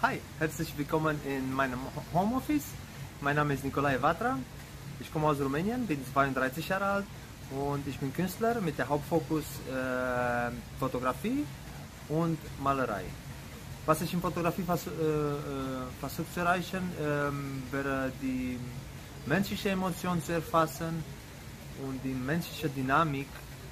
Hi, herzlich willkommen in meinem Homeoffice. Mein Name ist Nicolae Vatra. Ich komme aus Rumänien, bin 32 Jahre alt und ich bin Künstler mit der Hauptfokus Fotografie und Malerei. Was ich in Fotografie versuche zu erreichen, wäre die menschliche Emotion zu erfassen und die menschliche Dynamik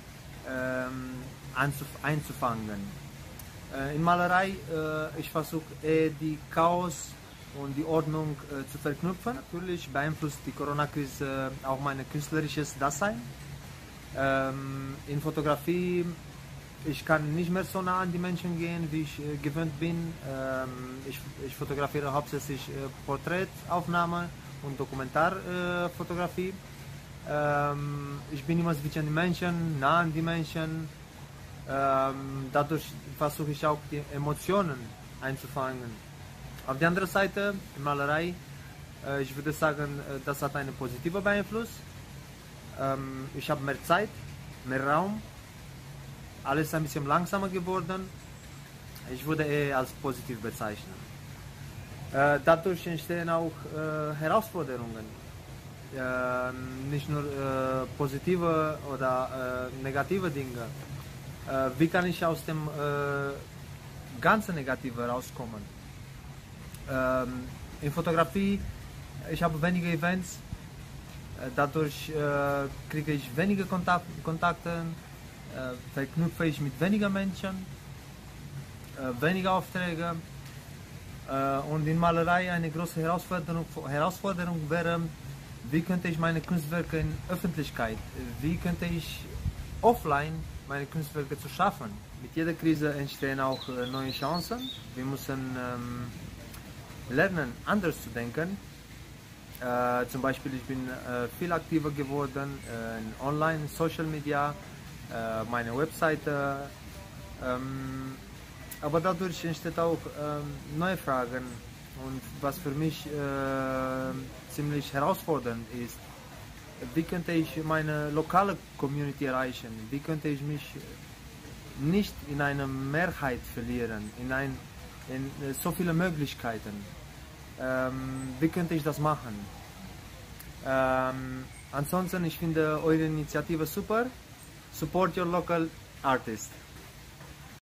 einzufangen. In Malerei, ich versuche die Chaos und die Ordnung zu verknüpfen. Natürlich beeinflusst die Corona-Krise auch mein künstlerisches Dasein. In Fotografie, ich kann nicht mehr so nah an die Menschen gehen, wie ich gewöhnt bin. Ich fotografiere hauptsächlich Porträtaufnahme und Dokumentarfotografie. Ich bin immer zwischen den Menschen, nah an die Menschen. Dadurch versuche ich auch die Emotionen einzufangen. Auf der anderen Seite, in Malerei, ich würde sagen, das hat einen positiven Einfluss. Ich habe mehr Zeit, mehr Raum, alles ist ein bisschen langsamer geworden. Ich würde eher als positiv bezeichnen. Dadurch entstehen auch Herausforderungen. Nicht nur positive oder negative Dinge. Wie kann ich aus dem ganzen Negative rauskommen? In Fotografie, ich habe wenige Events, dadurch kriege ich weniger Kontakte, verknüpfe ich mit weniger Menschen, weniger Aufträge. Und in Malerei eine große Herausforderung wäre, wie könnte ich meine Kunstwerke in Öffentlichkeit, wie könnte ich offline meine Kunstwerke zu schaffen. Mit jeder Krise entstehen auch neue Chancen. Wir müssen lernen, anders zu denken. Zum Beispiel, ich bin viel aktiver geworden in Online, Social Media, meine Webseite. Aber dadurch entsteht auch neue Fragen. Und was für mich ziemlich herausfordernd ist, wie könnte ich meine lokale Community erreichen? Wie könnte ich mich nicht in eine Mehrheit verlieren, in so viele Möglichkeiten? Wie könnte ich das machen? Ansonsten, ich finde eure Initiative super. Support your local artist.